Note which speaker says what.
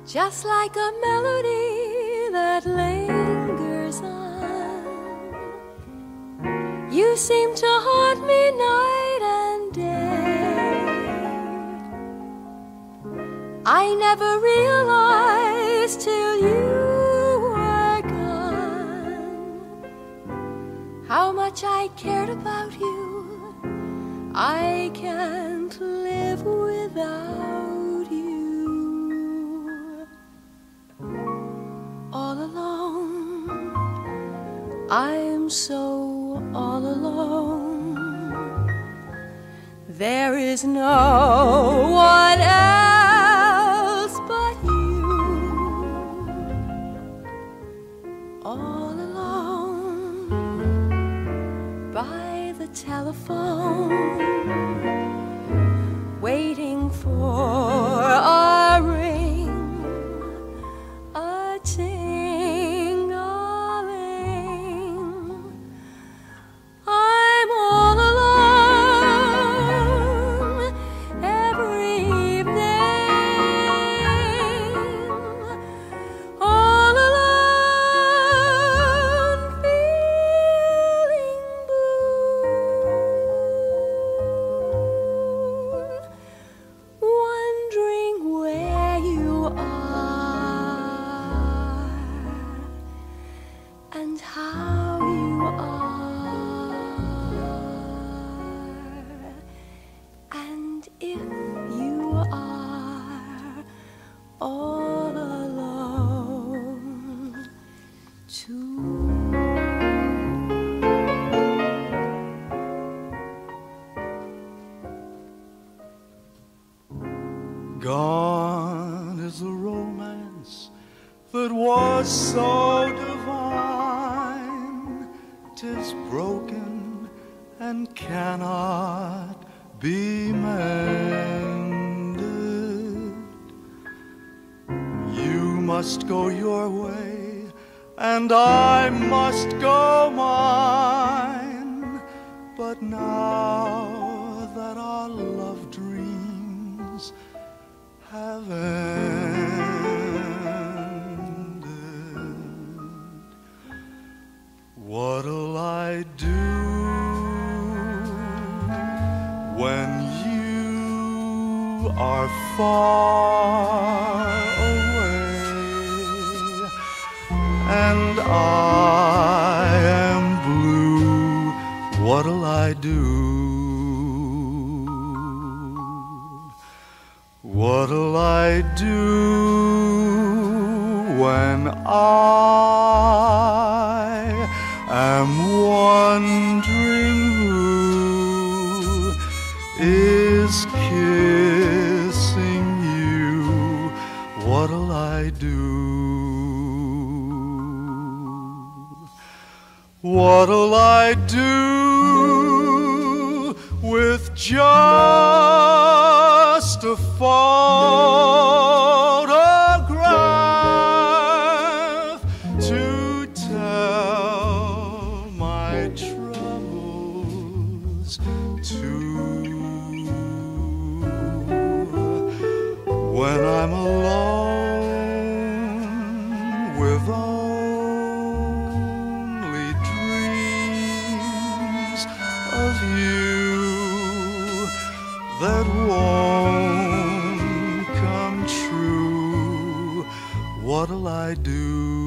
Speaker 1: just like a melody that lingers on. You seem to haunt me night and day. I never realized till you were gone how much I cared about you. I can't live without you. All alone, I'm so all alone. There is no one else but you. All alone by the telephone, waiting for a ring, a ting-a-ling. I'm all alone every evening, all alone feeling blue, wondering where you are and how you are, and if you are all alone too.
Speaker 2: Gone is the romance that was so divine. 'Tis broken and cannot be mended. You must go your way and I must go mine. But now that our love dreams have ended, what'll I do when you are far away and I am blue? What'll I do? What'll I do when I am wondering who is kissing you? What'll I do? What'll I do with just a photograph to tell my troubles to? When I'm alone with only dreams of you that won't come true, what'll I do?